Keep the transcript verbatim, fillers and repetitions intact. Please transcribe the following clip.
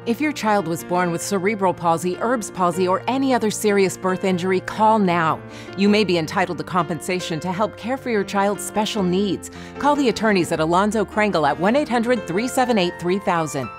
If your child was born with cerebral palsy, Erbs palsy, or any other serious birth injury, call now. You may be entitled to compensation to help care for your child's special needs. Call the attorneys at Alonzo Krangle at one eight hundred, three seven eight, three thousand.